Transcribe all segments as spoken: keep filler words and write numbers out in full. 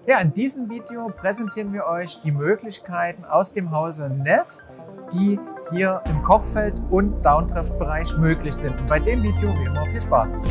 Ja, in diesem Video präsentieren wir euch die Möglichkeiten aus dem Hause Neff, die hier im Kochfeld- und Downdrift-Bereich möglich sind. Und bei dem Video wie immer viel Spaß!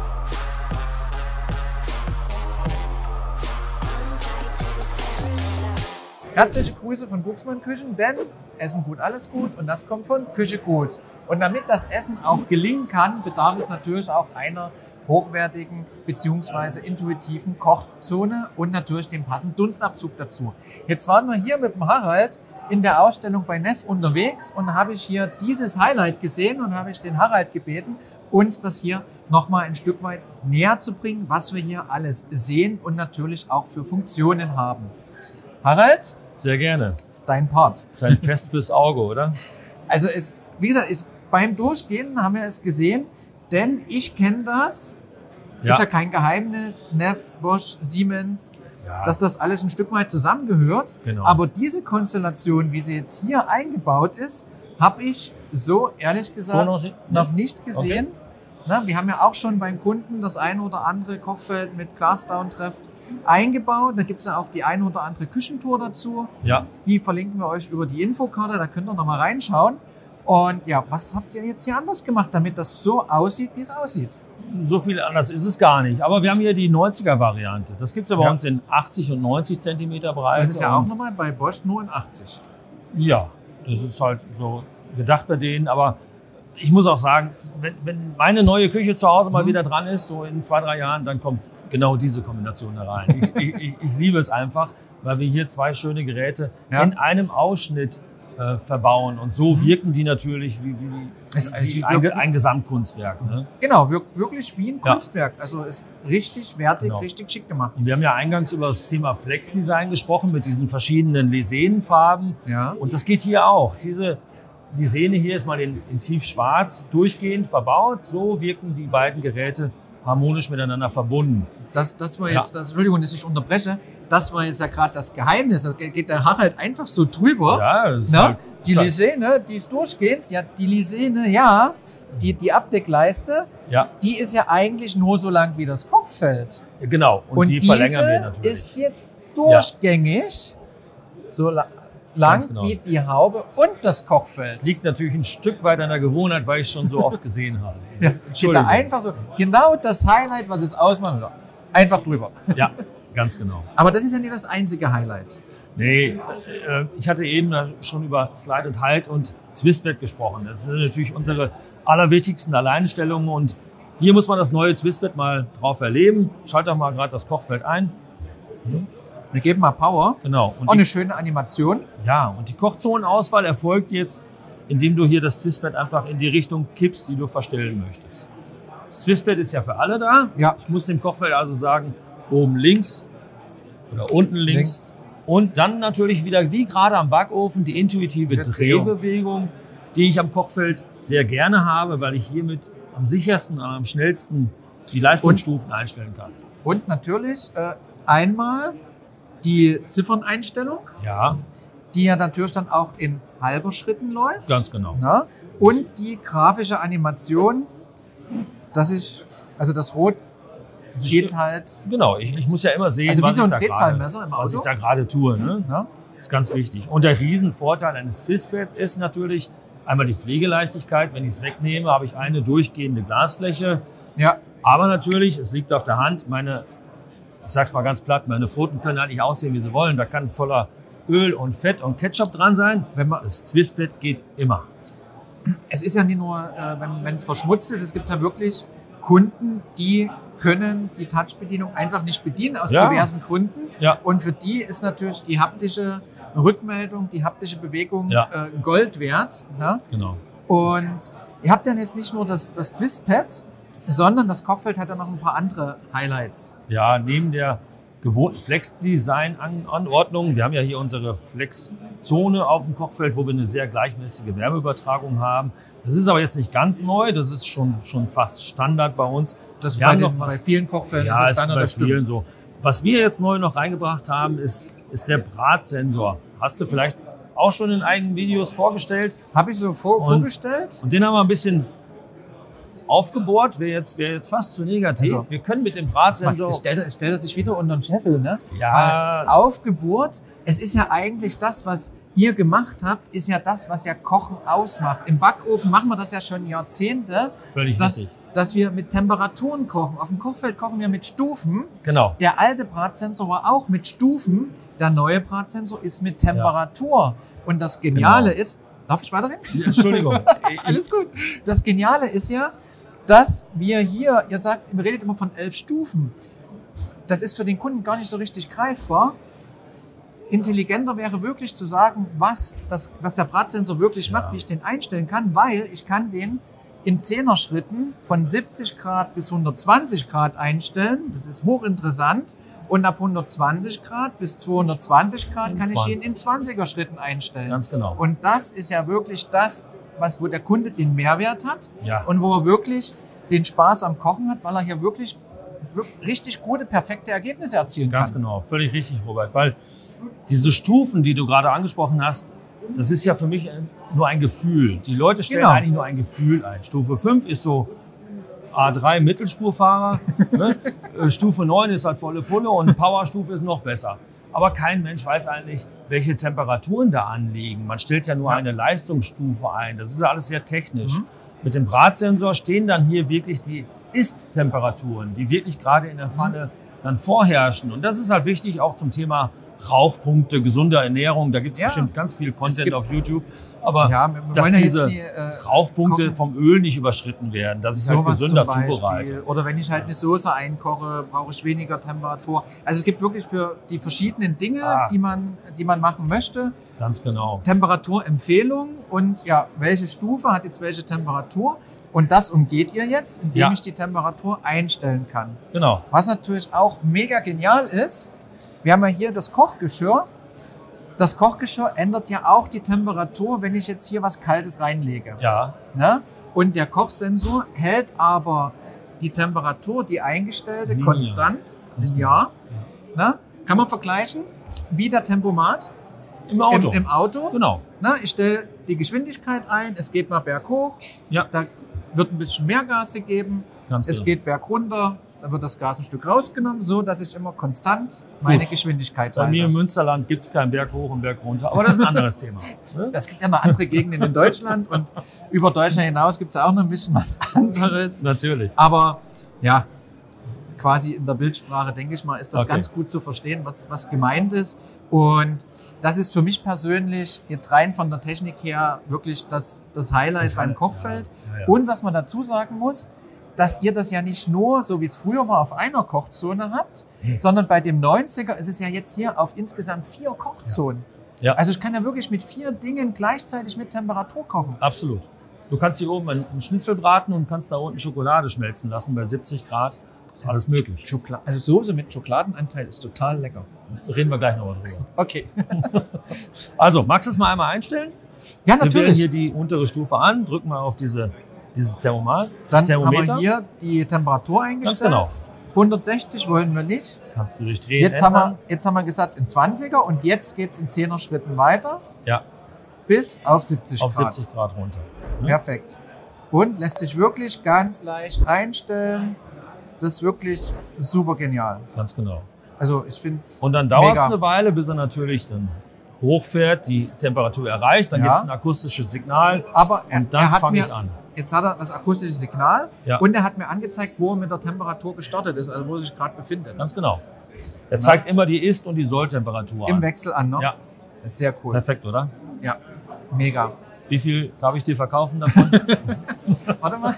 Herzliche Grüße von Buxmann Küchen, denn Essen gut, alles gut und das kommt von Küche gut. Und damit das Essen auch gelingen kann, bedarf es natürlich auch einer hochwertigen bzw. intuitiven Kochzone und natürlich dem passenden Dunstabzug dazu. Jetzt waren wir hier mit dem Harald in der Ausstellung bei Neff unterwegs und habe ich hier dieses Highlight gesehen und habe ich den Harald gebeten, uns das hier nochmal ein Stück weit näher zu bringen, was wir hier alles sehen und natürlich auch für Funktionen haben. Harald? Sehr gerne. Dein Part. Das ist ein Fest fürs Auge, oder? Also es, wie gesagt, ist, beim Durchgehen haben wir es gesehen, denn ich kenne das. Ja. Ist ja kein Geheimnis. Neff, Bosch, Siemens, ja, dass das alles ein Stück weit zusammengehört. Genau. Aber diese Konstellation, wie sie jetzt hier eingebaut ist, habe ich so ehrlich gesagt so noch, noch nicht gesehen. Okay. Na, wir haben ja auch schon beim Kunden das ein oder andere Kochfeld mit Glasdowndrift eingebaut. Da gibt es ja auch die ein oder andere Küchentour dazu. Ja. Die verlinken wir euch über die Infokarte, da könnt ihr noch mal reinschauen. Und ja, was habt ihr jetzt hier anders gemacht, damit das so aussieht, wie es aussieht? So viel anders ist es gar nicht. Aber wir haben hier die neunziger-Variante. Das gibt es ja bei ja. uns in achtzig und neunzig Zentimeter Breite. Das ist ja auch nochmal bei Bosch nur in achtzig. Ja, das ist halt so gedacht bei denen. Aber ich muss auch sagen, wenn, wenn meine neue Küche zu Hause mal mhm. wieder dran ist, so in zwei, drei Jahren, dann kommt genau diese Kombination da rein. Ich, ich, ich, ich liebe es einfach, weil wir hier zwei schöne Geräte ja. in einem Ausschnitt äh, verbauen. Und so mhm. wirken die natürlich wie, wie, also, also wie ein, ein Gesamtkunstwerk. Ne? Genau, wirkt wirklich wie ein Kunstwerk. Ja. Also ist richtig wertig, genau. richtig schick gemacht. Und wir haben ja eingangs über das Thema Flex-Design gesprochen mit diesen verschiedenen Lisenenfarben. Ja. Und das geht hier auch. Diese Lisene hier ist mal in, in tiefschwarz durchgehend verbaut. So wirken die beiden Geräte harmonisch miteinander verbunden. Das, das war jetzt, ja. das, Entschuldigung, dass ich unterbreche, das war jetzt ja gerade das Geheimnis. Da geht der Harald einfach so drüber. Ja, das ist Na, halt, die Lisene, die ist durchgehend. Ja, die Lisene, ja, die, die Abdeckleiste, ja. die ist ja eigentlich nur so lang wie das Kochfeld. Genau, und, und die diese verlängern wir natürlich. Ist jetzt durchgängig, ja. so la lang genau. wie die Haube und das Kochfeld. Das liegt natürlich ein Stück weit an der Gewohnheit, weil ich es schon so oft gesehen habe. Ja, steht da einfach so, genau das Highlight, was es ausmacht, einfach drüber. Ja, ganz genau. Aber das ist ja nicht das einzige Highlight. Nee, äh, ich hatte eben schon über Slide und Halt und Twistbed gesprochen. Das sind natürlich unsere allerwichtigsten Alleinstellungen und hier muss man das neue Twistbed mal drauf erleben. Schalt doch mal gerade das Kochfeld ein. Mhm. Wir geben mal Power. Genau. Und auch eine schöne Animation. Ja, und die Kochzonenauswahl erfolgt jetzt, indem du hier das Twistbed einfach in die Richtung kippst, die du verstellen möchtest. Das Twistbed ist ja für alle da. Ja. Ich muss dem Kochfeld also sagen, oben links oder unten links. links. Und dann natürlich wieder, wie gerade am Backofen, die intuitive Drehbewegung, die ich am Kochfeld sehr gerne habe, weil ich hiermit am sichersten und am schnellsten die Leistungsstufen und, einstellen kann. Und natürlich äh, einmal die Zifferneinstellung, ja. die ja natürlich dann auch in halber Schritten läuft. Ganz genau. Na? Und die grafische Animation, dass ich, also das Rot geht halt... Genau, ich, ich muss ja immer sehen, also was, so ich da grade, was ich da gerade tue. Ne? Ja. Das ist ganz wichtig. Und der Riesenvorteil eines Twistbeds ist natürlich einmal die Pflegeleichtigkeit. Wenn ich es wegnehme, habe ich eine durchgehende Glasfläche. Ja. Aber natürlich, es liegt auf der Hand, meine... Ich sag's mal ganz platt, meine Pfoten können eigentlich aussehen, wie sie wollen. Da kann voller Öl und Fett und Ketchup dran sein. Wenn man das Twistbed geht immer. Es ist ja nicht nur, äh, wenn es verschmutzt ist, es gibt ja wirklich Kunden, die können die Touch-Bedienung einfach nicht bedienen, aus ja. diversen Gründen. Ja. Und für die ist natürlich die haptische Rückmeldung, die haptische Bewegung ja. äh, Gold wert. Ne? Genau. Und ihr habt dann jetzt nicht nur das, das Twistpad, sondern das Kochfeld hat ja noch ein paar andere Highlights. Ja, neben der gewohnten Flex-Design-Anordnung, wir haben ja hier unsere Flex-Zone auf dem Kochfeld, wo wir eine sehr gleichmäßige Wärmeübertragung haben. Das ist aber jetzt nicht ganz neu, das ist schon, schon fast Standard bei uns. Das wir bei, haben den, noch was, bei vielen Kochfeldern ja, ist Standard, ist bei vielen so. Was wir jetzt neu noch reingebracht haben, ist, ist der Bratsensor. Hast du vielleicht auch schon in eigenen Videos vorgestellt? Habe ich so vor, und, vorgestellt. Und den haben wir ein bisschen Aufgebohrt wäre jetzt, wär jetzt fast zu negativ. Also, wir können mit dem Bratsensor... Stellt er, stellt er sich wieder unter den Scheffel, ne? Ja. Weil aufgebohrt, es ist ja eigentlich das, was ihr gemacht habt, ist ja das, was ja Kochen ausmacht. Im Backofen machen wir das ja schon Jahrzehnte. Völlig dass, richtig. Dass wir mit Temperaturen kochen. Auf dem Kochfeld kochen wir mit Stufen. Genau. Der alte Bratsensor war auch mit Stufen. Der neue Bratsensor ist mit Temperatur. Ja. Und das Geniale genau. ist... Darf ich weiterreden? Ja, Entschuldigung. Alles gut. Das Geniale ist ja, dass wir hier, ihr sagt, ihr redet immer von elf Stufen. Das ist für den Kunden gar nicht so richtig greifbar. Intelligenter wäre wirklich zu sagen, was, das, was der Bratsensor wirklich ja. macht, wie ich den einstellen kann, weil ich kann den in Zehner-Schritten von siebzig Grad bis hundertzwanzig Grad einstellen. Das ist hochinteressant. Und ab hundertzwanzig Grad bis zweihundertzwanzig Grad kann ich ihn in zwanziger Schritten einstellen. Ganz genau. Und das ist ja wirklich das, was, wo der Kunde den Mehrwert hat ja. und wo er wirklich den Spaß am Kochen hat, weil er hier wirklich, wirklich richtig gute, perfekte Ergebnisse erzielen Ganz kann. Ganz genau, völlig richtig, Robert. Weil diese Stufen, die du gerade angesprochen hast, das ist ja für mich nur ein Gefühl. Die Leute stellen genau. eigentlich nur ein Gefühl ein. Stufe fünf ist so A drei Mittelspurfahrer, ne? Stufe neun ist halt volle Pulle und Powerstufe ist noch besser. Aber kein Mensch weiß eigentlich, welche Temperaturen da anliegen. Man stellt ja nur ja. eine Leistungsstufe ein. Das ist ja alles sehr technisch. Mhm. Mit dem Bratsensor stehen dann hier wirklich die Ist-Temperaturen, die wirklich gerade in der Pfanne mhm. dann vorherrschen. Und das ist halt wichtig auch zum Thema Rauchpunkte, gesunde Ernährung, da gibt es ja. bestimmt ganz viel Content auf YouTube, aber ja, dass diese die, äh, Rauchpunkte kochen. vom Öl nicht überschritten werden, dass ich es halt gesünder zubereite. Oder wenn ich halt eine Soße einkoche, brauche ich weniger Temperatur. Also es gibt wirklich für die verschiedenen Dinge, ah. die man, die man machen möchte. Ganz genau. Temperaturempfehlung und ja, welche Stufe hat jetzt welche Temperatur? Und das umgeht ihr jetzt, indem ja. ich die Temperatur einstellen kann. Genau. Was natürlich auch mega genial ist, wir haben ja hier das Kochgeschirr. Das Kochgeschirr ändert ja auch die Temperatur, wenn ich jetzt hier was Kaltes reinlege. Ja. Ne? Und der Kochsensor hält aber die Temperatur, die eingestellte, Linear. konstant, linear. Ja. Ne? Kann man vergleichen wie der Tempomat im Auto. Im, im Auto. Genau. Ne? Ich stelle die Geschwindigkeit ein, es geht mal berghoch, ja. da wird ein bisschen mehr Gas gegeben, Ganz es genau. geht bergunter. Dann wird das Gas ein Stück rausgenommen, so dass ich immer konstant meine Gut. Geschwindigkeit halte. Bei mir im Münsterland gibt es keinen Berg hoch und Berg runter, aber das ist ein anderes Thema. Das gibt ja noch andere Gegenden in Deutschland und über Deutschland hinaus gibt es auch noch ein bisschen was anderes. Natürlich. Aber ja, quasi in der Bildsprache, denke ich mal, ist das okay. ganz gut zu verstehen, was, was gemeint ist. Und das ist für mich persönlich jetzt rein von der Technik her wirklich das, das Highlight das beim Kochfeld. Ja, ja, ja. Und was man dazu sagen muss, dass ihr das ja nicht nur, so wie es früher war, auf einer Kochzone habt, hey. sondern bei dem neunziger ist es ja jetzt hier auf insgesamt vier Kochzonen. Ja. Ja. Also ich kann ja wirklich mit vier Dingen gleichzeitig mit Temperatur kochen. Absolut. Du kannst hier oben einen Schnitzel braten und kannst da unten Schokolade schmelzen lassen bei siebzig Grad. Ist alles möglich. Schokla- also Soße mit Schokoladenanteil ist total lecker. Reden wir gleich noch mal drüber. Okay. Also, magst du es mal einmal einstellen? Ja, natürlich. Wir wählen hier die untere Stufe an, drücken mal auf diese dieses Thermomal. Dann Thermometer. haben wir hier die Temperatur eingestellt. Ganz genau. hundertsechzig wollen wir nicht. Kannst du durchdrehen. Jetzt haben, wir, jetzt haben wir gesagt in zwanziger und jetzt geht es in zehner Schritten weiter. Ja. Bis auf siebzig auf Grad. Auf siebzig Grad runter. Ja. Perfekt. Und lässt sich wirklich ganz leicht einstellen. Das ist wirklich super genial. Ganz genau. Also ich finde es Und dann dauert es eine Weile, bis er natürlich dann hochfährt, die Temperatur erreicht. Dann ja. gibt es ein akustisches Signal. Aber er, und dann fange ich an. Jetzt hat er das akustische Signal ja. und er hat mir angezeigt, wo er mit der Temperatur gestartet ist, also wo er sich gerade befindet. Ganz genau. Er zeigt ja. immer die Ist- und die Soll-Temperatur Im an. Wechsel an, ne? Ja. Das ist sehr cool. Perfekt, oder? Ja, mega. Wie viel darf ich dir verkaufen davon? Warte mal.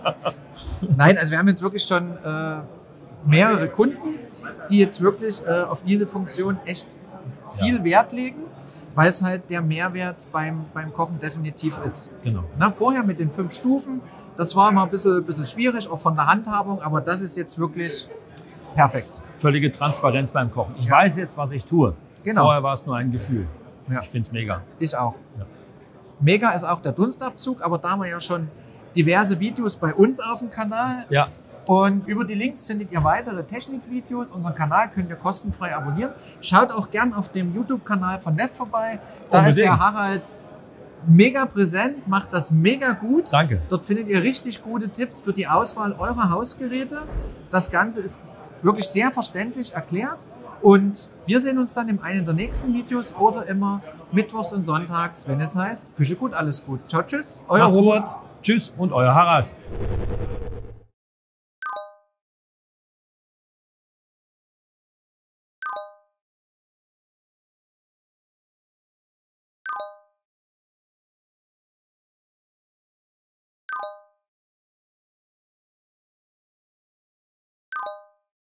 Nein, also wir haben jetzt wirklich schon äh, mehrere Kunden, die jetzt wirklich äh, auf diese Funktion echt viel ja. Wert legen. Weil es halt der Mehrwert beim, beim Kochen definitiv ist. Genau. Na, vorher mit den fünf Stufen, das war immer ein bisschen, bisschen schwierig, auch von der Handhabung, aber das ist jetzt wirklich perfekt. Völlige Transparenz beim Kochen. Ich ja. weiß jetzt, was ich tue. Genau. Vorher war es nur ein Gefühl. Ja. Ich finde es mega. Ich auch. Ja. Mega ist auch der Dunstabzug, aber da haben wir ja schon diverse Videos bei uns auf dem Kanal. Ja. Und über die Links findet ihr weitere Technikvideos. Unseren Kanal könnt ihr kostenfrei abonnieren. Schaut auch gern auf dem YouTube-Kanal von Neff vorbei. Da Unbedingt. ist der Harald mega präsent, macht das mega gut. Danke. Dort findet ihr richtig gute Tipps für die Auswahl eurer Hausgeräte. Das Ganze ist wirklich sehr verständlich erklärt. Und wir sehen uns dann in einem der nächsten Videos oder immer mittwochs und sonntags, wenn es heißt, Küche gut, alles gut. Ciao, tschüss, euer Macht's Robert. Gut. Tschüss und euer Harald.